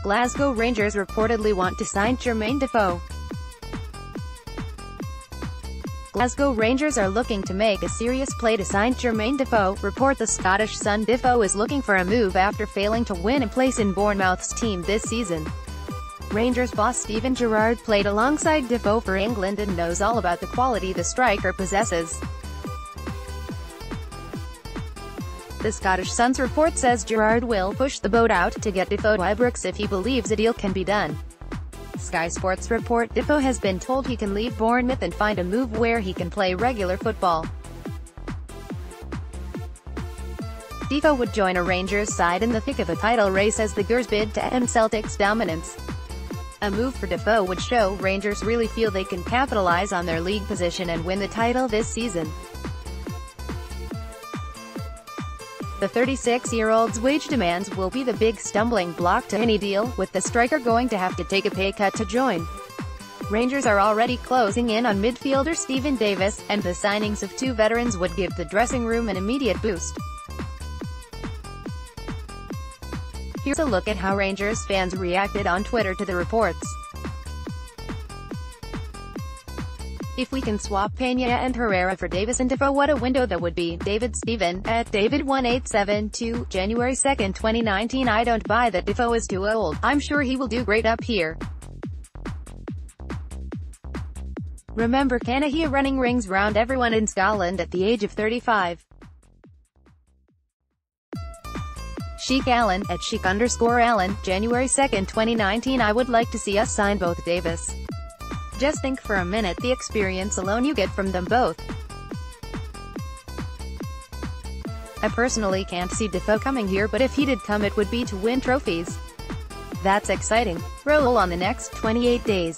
Glasgow Rangers reportedly want to sign Jermain Defoe. Glasgow Rangers are looking to make a serious play to sign Jermain Defoe, report the Scottish Sun. Defoe is looking for a move after failing to win a place in Bournemouth's team this season. Rangers boss Steven Gerrard played alongside Defoe for England and knows all about the quality the striker possesses. The Scottish Sun's report says Gerrard will push the boat out to get Defoe to Ibrox if he believes a deal can be done. SkySports report Defoe has been told he can leave Bournemouth and find a move where he can play regular football. Defoe would join a Rangers side in the thick of a title race as the Gers bid to end Celtic's dominance. A move for Defoe would show Rangers really feel they can capitalise on their league position and win the title this season. The 36-year-old's wage demands will be the big stumbling block to any deal, with the striker going to have to take a pay cut to join. Rangers are already closing in on midfielder Steven Davis, and the signings of two veterans would give the dressing room an immediate boost. Here's a look at how Rangers fans reacted on Twitter to the reports. If we can swap Peña and Herrera for Davis and Defoe, what a window that would be. David Steven, at David1872, January 2, 2019. I don't buy that Defoe is too old. I'm sure he will do great up here. Remember Canahia running rings round everyone in Scotland at the age of 35. Sheik Allen, at Sheik_Allen, January 2, 2019. I would like to see us sign both Davis. Just think for a minute the experience alone you get from them both. I personally can't see Defoe coming here, but if he did come it would be to win trophies. That's exciting. Roll on the next 28 days.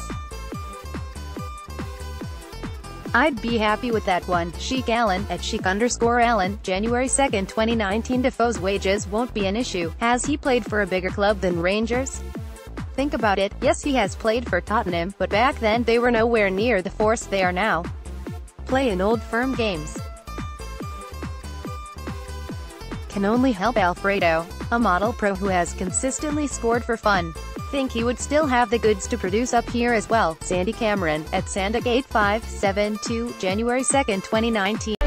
I'd be happy with that one. Sheik Allen, at Sheik_Allen, January 2, 2019. Defoe's wages won't be an issue. Has he played for a bigger club than Rangers? Think about it, yes he has played for Tottenham, but back then they were nowhere near the force they are now. Play in old firm games can only help Alfredo, a model pro who has consistently scored for fun. Think he would still have the goods to produce up here as well. Sandy Cameron, at Sandic8572, January 2, 2019.